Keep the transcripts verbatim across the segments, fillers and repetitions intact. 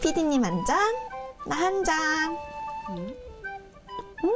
피디님 한 잔, 나 한 잔. 음. 음.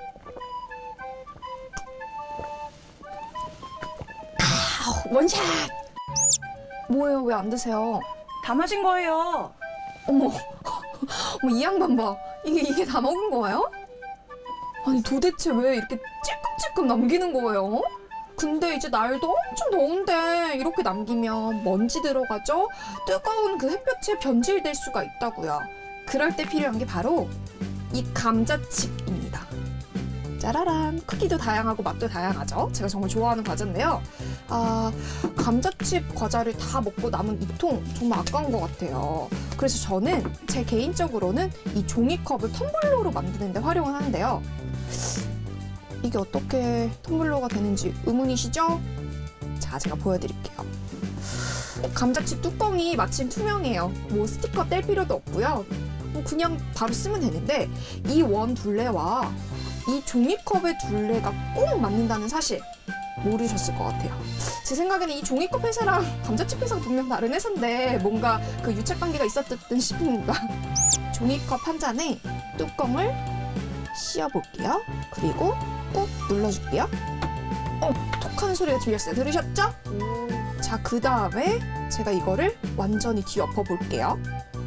아, 원샷! 뭐예요? 왜 안 드세요? 다 마신 거예요. 어머, 어머, 이 양반 봐. 이게, 이게 다 먹은 거예요? 아니, 도대체 왜 이렇게 찔끔찔끔 남기는 거예요? 근데 이제 날도 엄청 더운데 이렇게 남기면 먼지 들어가죠? 뜨거운 그 햇볕에 변질될 수가 있다고요. 그럴 때 필요한 게 바로 이 감자칩입니다. 짜라란! 크기도 다양하고 맛도 다양하죠? 제가 정말 좋아하는 과자인데요. 아, 감자칩 과자를 다 먹고 남은 이 통 정말 아까운 것 같아요. 그래서 저는 제 개인적으로는 이 종이컵을 텀블러로 만드는 데 활용을 하는데요. 이게 어떻게 텀블러가 되는지 의문이시죠? 자, 제가 보여드릴게요. 감자칩 뚜껑이 마침 투명해요. 뭐 스티커 뗄 필요도 없고요. 그냥 바로 쓰면 되는데 이 원 둘레와 이 종이컵의 둘레가 꼭 맞는다는 사실 모르셨을 것 같아요. 제 생각에는 이 종이컵 회사랑 감자칩 회사가 분명 다른 회사인데 뭔가 그 유착관계가 있었듯 싶습니다. 종이컵 한 잔에 뚜껑을 씌워볼게요. 그리고 꾹 눌러줄게요. 어, 톡 하는 소리가 들렸어요. 들으셨죠? 음. 자, 그 다음에 제가 이거를 완전히 뒤엎어 볼게요.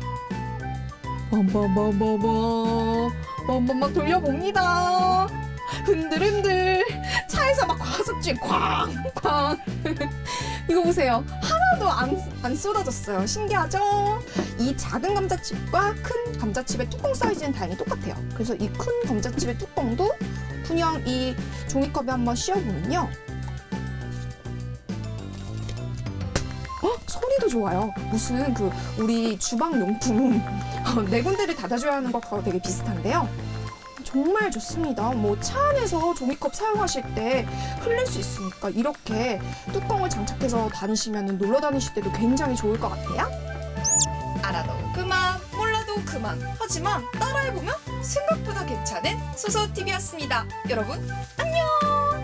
빰빰빰빰빰 빰빰빰 돌려봅니다. 흔들흔들 차에서 막 과속주행 쾅쾅. 이거 보세요. 하나도 안, 안 쏟아졌어요. 신기하죠? 이 작은 감자칩과 큰 감자칩의 뚜껑 사이즈는 다행히 똑같아요. 그래서 이 큰 감자칩의 뚜껑도 그냥 이 종이컵에 한번 씌워보면요. 어? 소리도 좋아요. 무슨 그 우리 주방용품 네 군데를 닫아줘야 하는 것과 되게 비슷한데요. 정말 좋습니다. 뭐 차 안에서 종이컵 사용하실 때 흘릴 수 있으니까 이렇게 뚜껑을 장착해서 다니시면 놀러 다니실 때도 굉장히 좋을 것 같아요. 알아도 그만, 몰라도 그만. 하지만 따라해보면 생각보다 괜찮은 소소티비였습니다. 여러분, 안녕!